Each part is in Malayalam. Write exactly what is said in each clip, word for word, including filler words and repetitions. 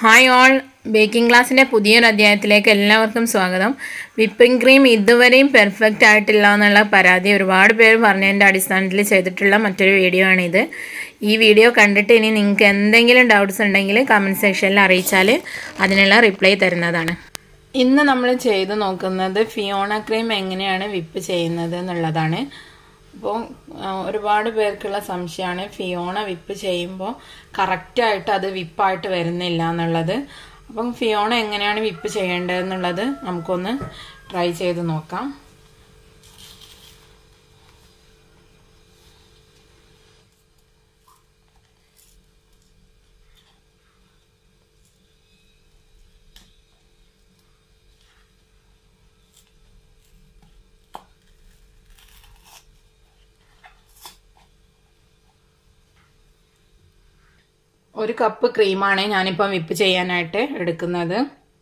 ഹായ് ഓൾ, ബേക്കിംഗ് ക്ലാസ്സിൻ്റെ പുതിയൊരു അധ്യായത്തിലേക്ക് എല്ലാവർക്കും സ്വാഗതം. വിപ്പിംഗ് ക്രീം ഇതുവരെയും പെർഫെക്റ്റ് ആയിട്ടില്ല എന്നുള്ള പരാതി ഒരുപാട് പേര് പറഞ്ഞതിൻ്റെ അടിസ്ഥാനത്തിൽ ചെയ്തിട്ടുള്ള മറ്റൊരു വീഡിയോ ആണിത്. ഈ വീഡിയോ കണ്ടിട്ട് ഇനി നിങ്ങൾക്ക് എന്തെങ്കിലും ഡൗട്ട്സ് ഉണ്ടെങ്കിൽ കമൻറ്റ് സെക്ഷനിൽ അറിയിച്ചാൽ അതിനുള്ള റിപ്ലൈ തരുന്നതാണ്. ഇന്ന് നമ്മൾ ചെയ്ത് നോക്കുന്നത് ഫിയോണ ക്രീം എങ്ങനെയാണ് വിപ്പ് ചെയ്യുന്നത് എന്നുള്ളതാണ്. അപ്പോൾ ഒരുപാട് പേർക്കുള്ള സംശയമാണ് ഫിയോണ വിപ്പ് ചെയ്യുമ്പോൾ കറക്റ്റായിട്ട് അത് വിപ്പായിട്ട് വരുന്നില്ല എന്നുള്ളത്. അപ്പം ഫിയോണ എങ്ങനെയാണ് വിപ്പ് ചെയ്യേണ്ടതെന്നുള്ളത് നമുക്കൊന്ന് ട്രൈ ചെയ്ത് നോക്കാം. ഒരു കപ്പ് ക്രീമാണ് ഞാനിപ്പം വിപ്പ് ചെയ്യാനായിട്ട് എടുക്കുന്നത്.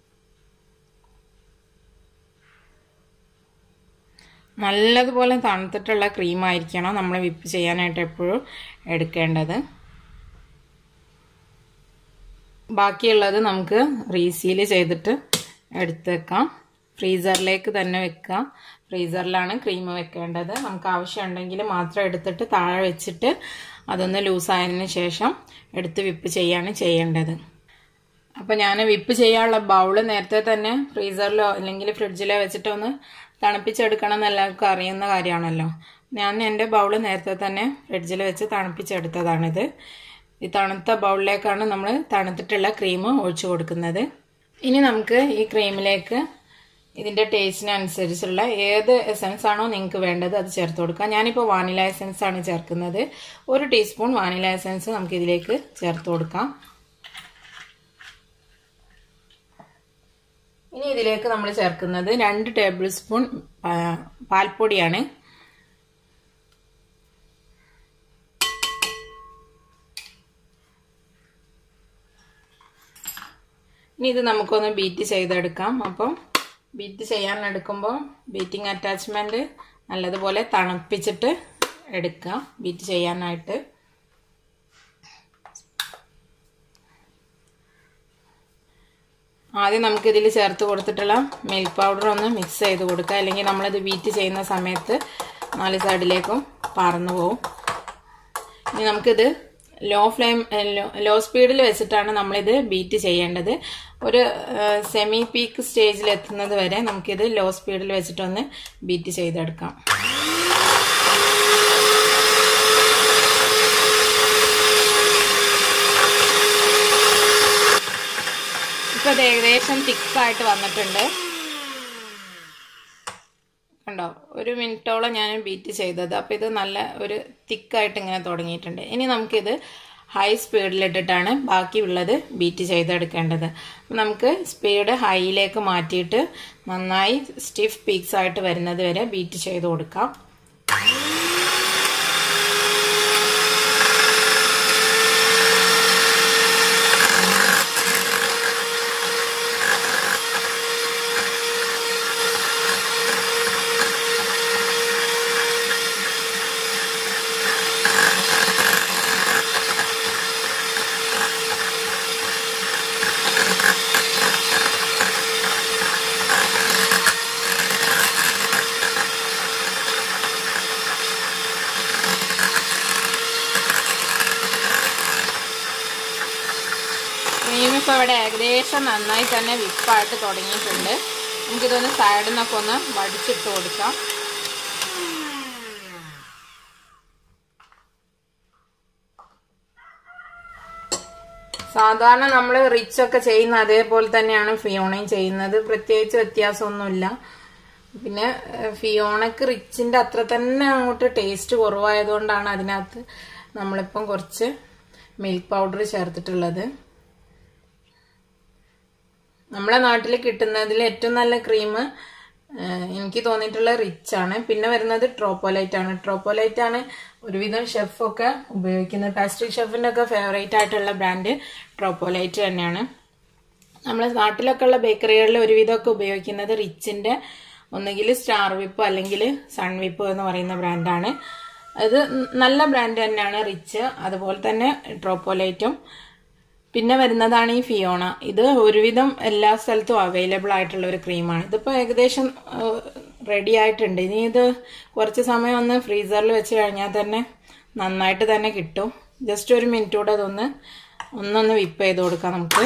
നല്ലതുപോലെ തണുത്തിട്ടുള്ള ക്രീമായിരിക്കണം നമ്മൾ വിപ്പ് ചെയ്യാനായിട്ട് എപ്പോഴും എടുക്കേണ്ടത്. ബാക്കിയുള്ളത് നമുക്ക് റീസീൽ ചെയ്തിട്ട് എടുത്ത് വെക്കാം. ഫ്രീസറിലേക്ക് തന്നെ വെക്കാം. ഫ്രീസറിലാണ് ക്രീം വെക്കേണ്ടത്. നമുക്ക് ആവശ്യമുണ്ടെങ്കിൽ മാത്രം എടുത്തിട്ട് താഴെ വെച്ചിട്ട് അതൊന്ന് ലൂസായതിന് ശേഷം എടുത്ത് വിപ്പ് ചെയ്യാണ് ചെയ്യേണ്ടത്. അപ്പോൾ ഞാൻ വിപ്പ് ചെയ്യാനുള്ള ബൗള് നേരത്തെ തന്നെ ഫ്രീസറിലോ അല്ലെങ്കിൽ ഫ്രിഡ്ജിലോ വെച്ചിട്ട് ഒന്ന് തണുപ്പിച്ചെടുക്കണം എന്ന് എല്ലാവർക്കും അറിയുന്ന കാര്യമാണല്ലോ. ഞാൻ എൻ്റെ ബൗള് നേരത്തെ തന്നെ ഫ്രിഡ്ജിൽ വെച്ച് തണുപ്പിച്ചെടുത്തതാണിത്. ഈ തണുത്ത ബൗളിലേക്കാണ് നമ്മൾ തണുത്തിട്ടുള്ള ക്രീം ഒഴിച്ചു കൊടുക്കുന്നത്. ഇനി നമുക്ക് ഈ ക്രീമിലേക്ക് ഇതിൻ്റെ ടേസ്റ്റിനനുസരിച്ചുള്ള ഏത് എസൻസ് ആണോ നിങ്ങൾക്ക് വേണ്ടത് അത് ചേർത്ത് കൊടുക്കാം. ഞാനിപ്പോൾ വാനില എസൻസ് ആണ് ചേർക്കുന്നത്. ഒരു ടീസ്പൂൺ വാനില എസൻസ് നമുക്ക് ഇതിലേക്ക് ചേർത്ത് കൊടുക്കാം. ഇനി ഇതിലേക്ക് നമ്മൾ ചേർക്കുന്നത് രണ്ട് ടേബിൾ സ്പൂൺ പാൽപ്പൊടിയാണ്. ഇനി ഇത് നമുക്കൊന്ന് ബീറ്റ് ചെയ്തെടുക്കാം. അപ്പം ബീറ്റ് ചെയ്യാൻ എടുക്കുമ്പോൾ ബീറ്റിംഗ് അറ്റാച്ച്മെൻറ്റ് നല്ലതുപോലെ തണുപ്പിച്ചിട്ട് എടുക്കുക ബീറ്റ് ചെയ്യാനായിട്ട്. ആദ്യം നമുക്കിതിൽ ചേർത്ത് കൊടുത്തിട്ടുള്ള മിൽക്ക് പൗഡർ ഒന്ന് മിക്സ് ചെയ്ത് കൊടുക്കുക. അല്ലെങ്കിൽ നമ്മളിത് ബീറ്റ് ചെയ്യുന്ന സമയത്ത് നാല് സൈഡിലേക്കും പറന്നു പോവും. ഇനി നമുക്കിത് ലോ ഫ്ലെയിം ലോ സ്പീഡിൽ വെച്ചിട്ടാണ് നമ്മളിത് ബീറ്റ് ചെയ്യേണ്ടത്. ഒരു സെമി പീക്ക് സ്റ്റേജിൽ എത്തുന്നത് വരെ നമുക്കിത് ലോ സ്പീഡിൽ വെച്ചിട്ടൊന്ന് ബീറ്റ് ചെയ്തെടുക്കാം. ഇപ്പോൾ ഇത് ഏകദേശം തിക്കായിട്ട് വന്നിട്ടുണ്ട്. കണ്ടോ, ഒരു മിനിറ്റോളം ഞാൻ ബീറ്റ് ചെയ്തത്. അപ്പോൾ ഇത് നല്ല ഒരു തിക്കായിട്ട് ഇങ്ങനെ തുടങ്ങിയിട്ടുണ്ട്. ഇനി നമുക്കിത് ഹൈ സ്പീഡിലിട്ടിട്ടാണ് ബാക്കിയുള്ളത് ബീറ്റ് ചെയ്തെടുക്കേണ്ടത്. അപ്പം നമുക്ക് സ്പീഡ് ഹൈയിലേക്ക് മാറ്റിയിട്ട് നന്നായി സ്റ്റിഫ് പീക്സ് ആയിട്ട് വരുന്നത് വരെ ബീറ്റ് ചെയ്ത് കൊടുക്കാം. ക്രീമിപ്പോൾ ഇവിടെ ഏകദേശം നന്നായി തന്നെ വിപ്പായിട്ട് തുടങ്ങിയിട്ടുണ്ട്. നമുക്കിതൊന്ന് സൈഡിൽ നിന്നൊക്കെ ഒന്ന് വടിച്ചിട്ട് കൊടുക്കാം. സാധാരണ നമ്മൾ റിച്ച് ഒക്കെ ചെയ്യുന്ന അതേപോലെ തന്നെയാണ് ഫിയോണയും ചെയ്യുന്നത്. പ്രത്യേകിച്ച് വ്യത്യാസമൊന്നുമില്ല. പിന്നെ ഫിയോണക്ക് റിച്ചിൻ്റെ അത്ര തന്നെ അങ്ങോട്ട് ടേസ്റ്റ് കുറവായതുകൊണ്ടാണ് അതിനകത്ത് നമ്മളിപ്പം കുറച്ച് മിൽക്ക് പൗഡർ ചേർത്തിട്ടുള്ളത്. നമ്മളെ നാട്ടിൽ കിട്ടുന്നതിൽ ഏറ്റവും നല്ല ക്രീം എനിക്ക് തോന്നിയിട്ടുള്ള റിച്ച് ആണ്. പിന്നെ വരുന്നത് ട്രോപ്പോലൈറ്റ് ആണ്. ട്രോപ്പോലൈറ്റ് ആണ് ഒരുവിധം ഷെഫൊക്കെ ഉപയോഗിക്കുന്നത്. പാസ്ട്രി ഷെഫിൻ്റെ ഒക്കെ ഫേവറേറ്റ് ആയിട്ടുള്ള ബ്രാൻഡ് ട്രോപ്പോലൈറ്റ് തന്നെയാണ്. നമ്മളെ നാട്ടിലൊക്കെ ഉള്ള ബേക്കറികളിൽ ഒരുവിധമൊക്കെ ഉപയോഗിക്കുന്നത് റിച്ചിൻ്റെ ഒന്നുകിൽ സ്റ്റാർ വിപ്പ് അല്ലെങ്കിൽ സൺ വിപ്പ് എന്ന് പറയുന്ന ബ്രാൻഡാണ്. അത് നല്ല ബ്രാൻഡ് തന്നെയാണ് റിച്ച്. അതുപോലെ തന്നെ ട്രോപ്പോലൈറ്റും പിന്നെ വരുന്നതാണ് ഈ ഫിയോണ. ഇത് ഒരുവിധം എല്ലാ സ്ഥലത്തും അവൈലബിൾ ആയിട്ടുള്ള ഒരു ക്രീമാണ്. ഇതിപ്പോൾ ഏകദേശം റെഡി ആയിട്ടുണ്ട്. ഇനി ഇത് കുറച്ച് സമയം ഒന്ന് ഫ്രീസറിൽ വെച്ച് കഴിഞ്ഞാൽ തന്നെ നന്നായിട്ട് തന്നെ കിട്ടും. ജസ്റ്റ് ഒരു മിനിറ്റ് കൂടെ അതൊന്ന് ഒന്നൊന്ന് വിപ്പ് ചെയ്ത് കൊടുക്കാം നമുക്ക്.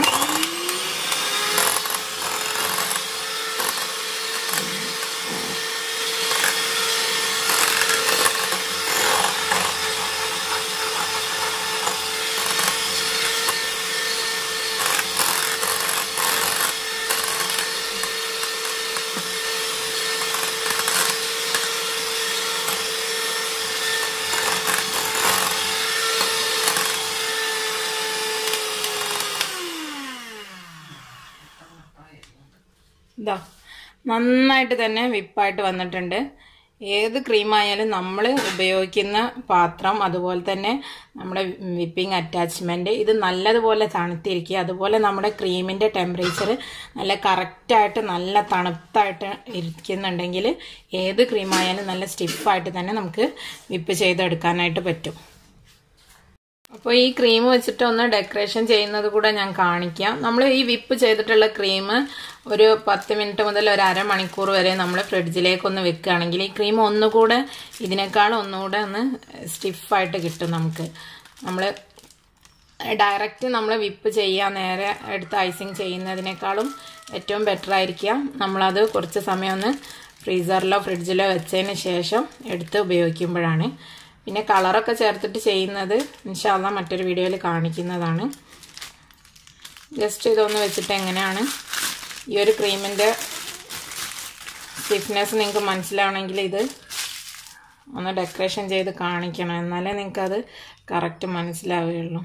ഇതാ നന്നായിട്ട് തന്നെ വിപ്പായിട്ട് വന്നിട്ടുണ്ട്. ഏത് ക്രീമായാലും നമ്മൾ ഉപയോഗിക്കുന്ന പാത്രം, അതുപോലെ തന്നെ നമ്മുടെ വിപ്പിംഗ് അറ്റാച്ച്മെൻറ്റ് ഇത് നല്ലതുപോലെ തണുത്തിരിക്കുക. അതുപോലെ നമ്മുടെ ക്രീമിൻ്റെ ടെമ്പറേച്ചർ നല്ല കറക്റ്റായിട്ട് നല്ല തണുത്തായിട്ട് ഇരിക്കുന്നുണ്ടെങ്കിൽ ഏത് ക്രീമായാലും നല്ല സ്റ്റിഫായിട്ട് തന്നെ നമുക്ക് വിപ്പ് ചെയ്തെടുക്കാനായിട്ട് പറ്റും. അപ്പോൾ ഈ ക്രീം വെച്ചിട്ട് ഒന്ന് ഡെക്കറേഷൻ ചെയ്യുന്നത് കൂടെ ഞാൻ കാണിക്കാം. നമ്മൾ ഈ വിപ്പ് ചെയ്തിട്ടുള്ള ക്രീം ഒരു പത്ത് മിനിറ്റ് മുതൽ ഒരു അരമണിക്കൂർ വരെ നമ്മൾ ഫ്രിഡ്ജിലേക്കൊന്ന് വെക്കുകയാണെങ്കിൽ ഈ ക്രീം ഒന്നുകൂടെ ഇതിനേക്കാൾ ഒന്നുകൂടെ ഒന്ന് സ്റ്റിഫായിട്ട് കിട്ടും നമുക്ക്. നമ്മൾ ഡയറക്റ്റ് നമ്മൾ വിപ്പ് ചെയ്യാൻ നേരെ എടുത്ത് ഐസിങ് ചെയ്യുന്നതിനേക്കാളും ഏറ്റവും ബെറ്റർ ആയിരിക്കാം നമ്മളത് കുറച്ച് സമയം ഒന്ന് ഫ്രീസറിലോ ഫ്രിഡ്ജിലോ വെച്ചതിന് ശേഷം എടുത്ത് ഉപയോഗിക്കുമ്പോഴാണ്. പിന്നെ കളറൊക്കെ ചേർത്തിട്ട് ചെയ്യുന്നത് ഇൻഷാ അല്ലാഹ് മറ്റൊരു വീഡിയോയിൽ കാണിക്കുന്നതാണ്. ജസ്റ്റ് ഇതൊന്ന് വെച്ചിട്ട് എങ്ങനെയാണ് ഈ ഒരു ക്രീമിൻ്റെ സ്റ്റിഫ്നെസ് നിങ്ങൾക്ക് മനസ്സിലാവണമെങ്കിൽ ഇത് ഒന്ന് ഡെക്കറേഷൻ ചെയ്ത് കാണിക്കണം, എന്നാലേ നിങ്ങൾക്കത് കറക്റ്റ് മനസ്സിലാവുകയുള്ളൂ.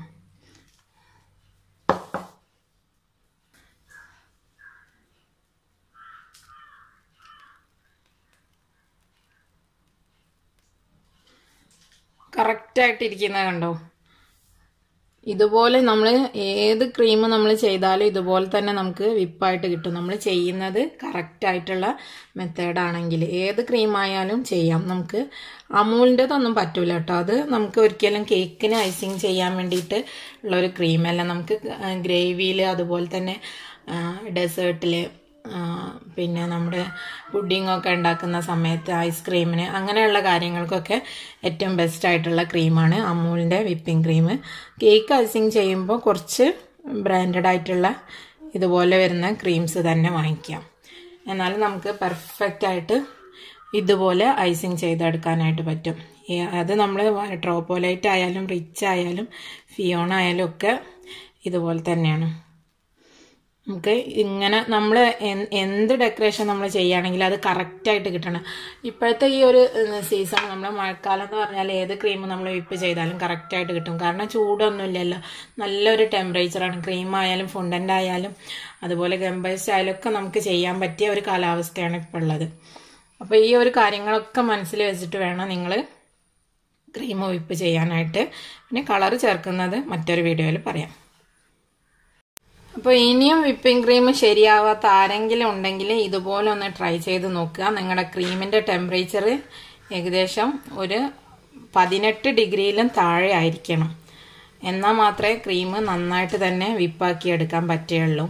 കറക്റ്റായിട്ടിരിക്കുന്നത് കണ്ടോ? ഇതുപോലെ നമ്മൾ ഏത് ക്രീം നമ്മൾ ചെയ്താലും ഇതുപോലെ തന്നെ നമുക്ക് വിപ്പായിട്ട് കിട്ടും. നമ്മൾ ചെയ്യുന്നത് കറക്റ്റായിട്ടുള്ള മെത്തേഡാണെങ്കിൽ ഏത് ക്രീമായാലും ചെയ്യാം. നമുക്ക് അമൂലിൻ്റെതൊന്നും പറ്റൂല കേട്ടോ. അത് നമുക്ക് ഒരിക്കലും കേക്കിന് ഐസിങ് ചെയ്യാൻ വേണ്ടിയിട്ട് ഉള്ളൊരു ക്രീമല്ല. നമുക്ക് ഗ്രേവിയിൽ അതുപോലെ തന്നെ ഡെസേർട്ടിൽ പിന്നെ നമ്മുടെ പുഡിങ്ങൊക്കെ ഉണ്ടാക്കുന്ന സമയത്ത് ഐസ്ക്രീമിന് അങ്ങനെയുള്ള കാര്യങ്ങൾക്കൊക്കെ ഏറ്റവും ബെസ്റ്റ് ആയിട്ടുള്ള ക്രീമാണ് അമൂലിൻ്റെ വിപ്പിംഗ് ക്രീം. കേക്ക് ഐസിങ് ചെയ്യുമ്പോൾ കുറച്ച് ബ്രാൻഡഡ് ആയിട്ടുള്ള ഇതുപോലെ വരുന്ന ക്രീംസ് തന്നെ വാങ്ങിക്കാം. എന്നാലും നമുക്ക് പെർഫെക്റ്റ് ആയിട്ട് ഇതുപോലെ ഐസിങ് ചെയ്തെടുക്കാനായിട്ട് പറ്റും. അത് നമ്മൾ ട്രോപ്പോലൈറ്റ് ആയാലും റിച്ച് ആയാലും ഫിയോണ ആയാലും ഒക്കെ ഇതുപോലെ തന്നെയാണ്. നമുക്ക് ഇങ്ങനെ നമ്മൾ എന്ത് ഡെക്കറേഷൻ നമ്മൾ ചെയ്യുകയാണെങ്കിൽ അത് കറക്റ്റായിട്ട് കിട്ടണം. ഇപ്പോഴത്തെ ഈ ഒരു സീസൺ നമ്മൾ മഴക്കാലം എന്ന് പറഞ്ഞാൽ ഏത് ക്രീം നമ്മൾ വിപ്പ് ചെയ്താലും കറക്റ്റായിട്ട് കിട്ടും. കാരണം ചൂടൊന്നുമില്ലല്ലോ, നല്ലൊരു ടെമ്പറേച്ചറാണ്. ക്രീം ആയാലും ഫുണ്ടൻ്റ് ആയാലും അതുപോലെ ഗംബേഴ്സ് ആയാലും ഒക്കെ നമുക്ക് ചെയ്യാൻ പറ്റിയ ഒരു കാലാവസ്ഥയാണ് ഇപ്പോൾ ഉള്ളത്. അപ്പോൾ ഈ ഒരു കാര്യങ്ങളൊക്കെ മനസ്സിൽ വെച്ചിട്ട് വേണം നിങ്ങൾ ക്രീം വിപ്പ് ചെയ്യാനായിട്ട്. പിന്നെ കളർ ചേർക്കുന്നത് മറ്റൊരു വീഡിയോയിൽ പറയാം. അപ്പോൾ ഇനിയും വിപ്പിംഗ് ക്രീം ശരിയാവാത്ത ആരെങ്കിലും ഉണ്ടെങ്കിൽ ഇതുപോലെ ഒന്ന് ട്രൈ ചെയ്ത് നോക്കുക. നിങ്ങളുടെ ക്രീമിൻ്റെ ടെമ്പറേച്ചർ ഏകദേശം ഒരു പതിനെട്ട് ഡിഗ്രിയിലും താഴെ ആയിരിക്കണം. എന്നാൽ മാത്രമേ ക്രീം നന്നായിട്ട് തന്നെ വിപ്പാക്കി എടുക്കാൻ പറ്റുകയുള്ളൂ.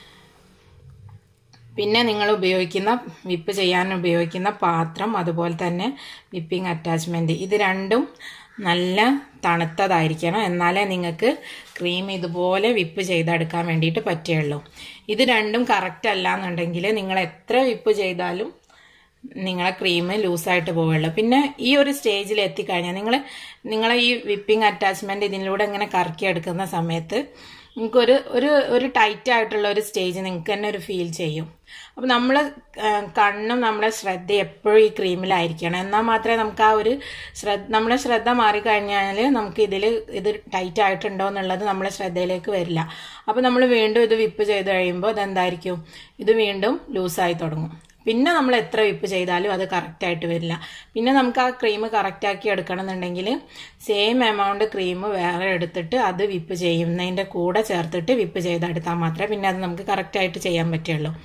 പിന്നെ നിങ്ങൾ ഉപയോഗിക്കുന്ന വിപ്പ് ചെയ്യാൻ ഉപയോഗിക്കുന്ന പാത്രം, അതുപോലെ തന്നെ വിപ്പിംഗ് അറ്റാച്ച്മെൻറ്റ്, ഇത് രണ്ടും നല്ല തണുത്തതായിരിക്കണം. എന്നാലേ നിങ്ങൾക്ക് ക്രീം ഇതുപോലെ വിപ്പ് ചെയ്തെടുക്കാൻ വേണ്ടിയിട്ട് പറ്റുകയുള്ളൂ. ഇത് രണ്ടും കറക്റ്റ് അല്ല എന്നുണ്ടെങ്കിൽ നിങ്ങൾ എത്ര വിപ്പ് ചെയ്താലും നിങ്ങളെ ക്രീം ലൂസായിട്ട് പോവുകയുള്ളൂ. പിന്നെ ഈ ഒരു സ്റ്റേജിൽ എത്തിക്കഴിഞ്ഞാൽ നിങ്ങൾ നിങ്ങളെ ഈ വിപ്പിംഗ് അറ്റാച്ച്മെൻറ്റ് ഇതിലൂടെ ഇങ്ങനെ കറക്കി എടുക്കുന്ന സമയത്ത് നിങ്ങൾക്കൊരു ഒരു ഒരു ടൈറ്റ് ആയിട്ടുള്ള ഒരു സ്റ്റേജ് നിങ്ങൾക്ക് തന്നെ ഒരു ഫീൽ ചെയ്യും. അപ്പോൾ നമ്മൾ കണ്ണും നമ്മുടെ ശ്രദ്ധ എപ്പോഴും ഈ ക്രീമിലായിരിക്കണം. എന്നാൽ മാത്രമേ നമുക്ക് ആ ഒരു ശ്രദ്ധ നമ്മുടെ ശ്രദ്ധ മാറിക്കഴിഞ്ഞാൽ നമുക്ക് ഇതിൽ ഇത് ടൈറ്റ് ആയിട്ടുണ്ടോ എന്നുള്ളത് നമ്മളെ ശ്രദ്ധയിലേക്ക് വരില്ല. അപ്പോൾ നമ്മൾ വീണ്ടും ഇത് വിപ്പ് ചെയ്ത് കഴിയുമ്പോൾ ഇതെന്തായിരിക്കും, ഇത് വീണ്ടും ലൂസായി തുടങ്ങും. പിന്നെ നമ്മൾ എത്ര വിപ്പ് ചെയ്താലും അത് കറക്റ്റായിട്ട് വരില്ല. പിന്നെ നമുക്ക് ആ ക്രീം കറക്റ്റാക്കി എടുക്കണം എന്നുണ്ടെങ്കിൽ സെയിം എമൗണ്ട് ക്രീം വേറെ എടുത്തിട്ട് അത് വിപ്പ് ചെയ്യുന്നതിൻ്റെ കൂടെ ചേർത്തിട്ട് വിപ്പ് ചെയ്തെടുത്താൽ മാത്രമേ പിന്നെ അത് നമുക്ക് കറക്റ്റായിട്ട് ചെയ്യാൻ പറ്റുള്ളൂ.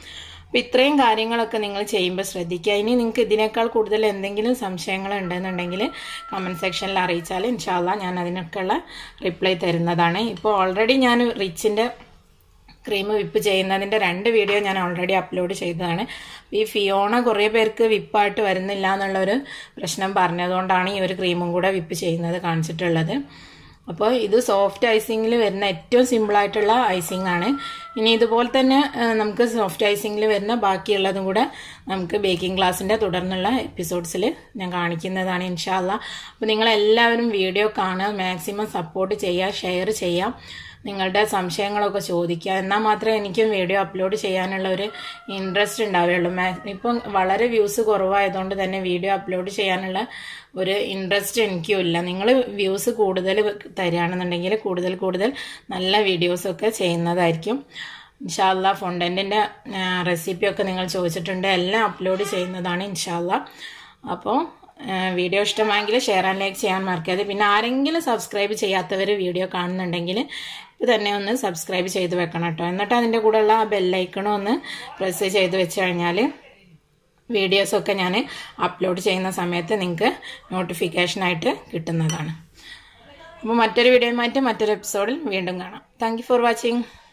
അപ്പോൾ ഇത്രയും കാര്യങ്ങളൊക്കെ നിങ്ങൾ ചെയ്യുമ്പോൾ ശ്രദ്ധിക്കുക. ഇനി നിങ്ങൾക്ക് ഇതിനേക്കാൾ കൂടുതൽ എന്തെങ്കിലും സംശയങ്ങൾ ഉണ്ടെന്നുണ്ടെങ്കിൽ കമൻറ്റ് സെക്ഷനിൽ അറിയിച്ചാൽ ഇൻഷാ അല്ലാഹ് ഞാൻ അതിനൊക്കെയുള്ള റിപ്ലൈ തരുന്നതാണ്. ഇപ്പോൾ ഓൾറെഡി ഞാൻ റിച്ചിൻ്റെ ക്രീം വിപ്പ് ചെയ്യുന്നതിൻ്റെ രണ്ട് വീഡിയോ ഞാൻ ഓൾറെഡി അപ്ലോഡ് ചെയ്തതാണ്. ഈ ഫിയോണ കുറേ പേർക്ക് വിപ്പായിട്ട് വരുന്നില്ല എന്നുള്ളൊരു പ്രശ്നം പറഞ്ഞതുകൊണ്ടാണ് ഈ ഒരു ക്രീമും കൂടെ വിപ്പ് ചെയ്യുന്നത് കാണിച്ചിട്ടുള്ളത്. അപ്പോൾ ഇത് സോഫ്റ്റ് ഐസിങ്ങിൽ വരുന്ന ഏറ്റവും സിമ്പിളായിട്ടുള്ള ഐസിങ് ആണ്. ഇനി ഇതുപോലെ തന്നെ നമുക്ക് സോഫ്റ്റ് ഐസിങ്ങിൽ വരുന്ന ബാക്കിയുള്ളതും കൂടെ നമുക്ക് ബേക്കിംഗ് ക്ലാസ്സിൻ്റെ തുടർന്നുള്ള എപ്പിസോഡ്സിൽ ഞാൻ കാണിക്കുന്നതാണ് ഇൻഷാ അല്ലാഹ്. അപ്പോൾ നിങ്ങളെല്ലാവരും വീഡിയോ കാണുക, മാക്സിമം സപ്പോർട്ട് ചെയ്യുക, ഷെയർ ചെയ്യാം, നിങ്ങളുടെ സംശയങ്ങളൊക്കെ ചോദിക്കുക. എന്നാൽ മാത്രമേ എനിക്കും വീഡിയോ അപ്ലോഡ് ചെയ്യാനുള്ള ഒരു ഇൻട്രസ്റ്റ് ഉണ്ടാവുകയുള്ളൂ. ഇപ്പം വളരെ വ്യൂസ് കുറവായതുകൊണ്ട് തന്നെ വീഡിയോ അപ്ലോഡ് ചെയ്യാനുള്ള ഒരു ഇൻട്രസ്റ്റ് എനിക്കും ഇല്ല. നിങ്ങൾ വ്യൂസ് കൂടുതൽ തരികയാണെന്നുണ്ടെങ്കിൽ കൂടുതൽ കൂടുതൽ നല്ല വീഡിയോസൊക്കെ ചെയ്യുന്നതായിരിക്കും. ഇൻഷാ അല്ലാഹ് ഫൊണ്ടൻറ്റിൻ്റെ റെസിപ്പിയൊക്കെ നിങ്ങൾ ചോദിച്ചിട്ടുണ്ട്, എല്ലാം അപ്ലോഡ് ചെയ്യുന്നതാണ് ഇൻഷാ അല്ലാഹ്. അപ്പോൾ വീഡിയോ ഇഷ്ടമായെങ്കിൽ ഷെയർ ആൻഡ് ലൈക്ക് ചെയ്യാൻ മറക്കരുത്. പിന്നെ ആരെങ്കിലും സബ്സ്ക്രൈബ് ചെയ്യാത്തവർ വീഡിയോ കാണുന്നുണ്ടെങ്കിൽ ഇത് തന്നെ ഒന്ന് സബ്സ്ക്രൈബ് ചെയ്ത് വെക്കണം കേട്ടോ. എന്നിട്ട് അതിൻ്റെ കൂടെയുള്ള ആ ബെല്ലൈക്കണും ഒന്ന് പ്രസ് ചെയ്ത് വെച്ച് കഴിഞ്ഞാൽ വീഡിയോസൊക്കെ ഞാൻ അപ്ലോഡ് ചെയ്യുന്ന സമയത്ത് നിങ്ങൾക്ക് നോട്ടിഫിക്കേഷനായിട്ട് കിട്ടുന്നതാണ്. അപ്പോൾ മറ്റൊരു വീഡിയോയുമായിട്ട് മറ്റൊരു എപ്പിസോഡിൽ വീണ്ടും കാണാം. Thank you for watching.